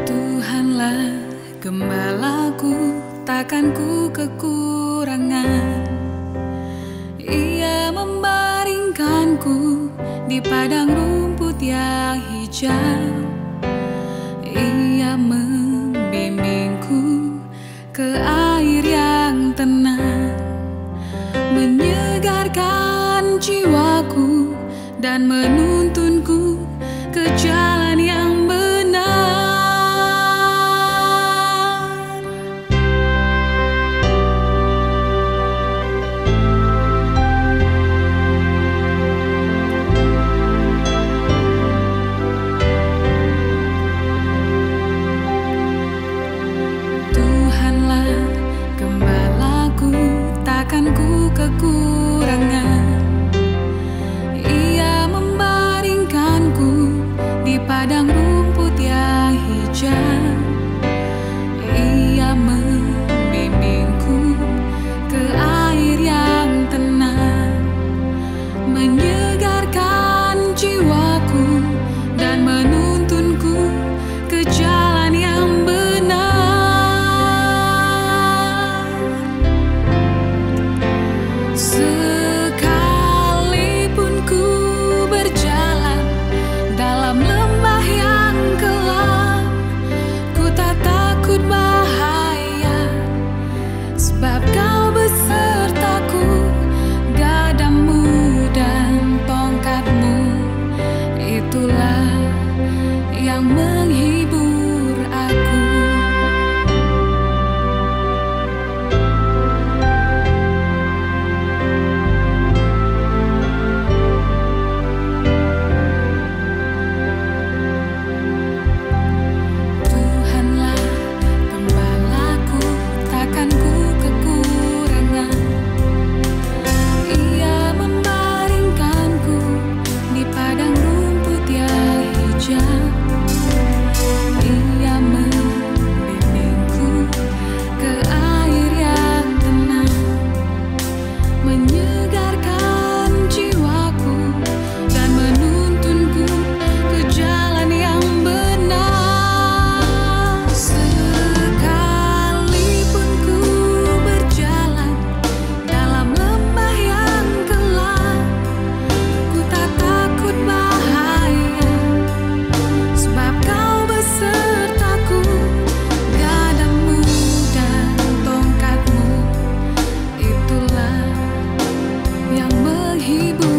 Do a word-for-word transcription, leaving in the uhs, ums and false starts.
Tuhanlah gembalaku, takkan ku kekurangan. Ia membaringkanku di padang rumput yang hijau. Ia membimbingku ke air yang tenang, menyegarkan jiwaku dan menuntunku ke jalan yang benar. Tuhanlah gembalaku, takkan ku kekurangan. Ia membaringkanku di padang rumput yang hijau. Ia membimbingku ke air yang tenang, menyegarkan jiwaku dan menuntunku ke jalan yang benar. Sekalipun ku berjalan dalam lembah yang kelam, ku tak takut bahaya, sebab Kau besertaku. Gadamu dan tongkatmu, itulah yang menghibur aku. Tuhanlah gembalaku, takkan ku kekurangan. Ia membaringkanku di padang rumput yang hijau. Ia membimbingku ke air yang tenang, menyegarkan jiwaku dan menuntunku ke jalan yang benar. Sekalipun ku berjalan dalam lembah yang gelap, ku tak takut bahaya, sebab Kau besertaku. Gadamu dan tongkatmu, itulah yang menghibur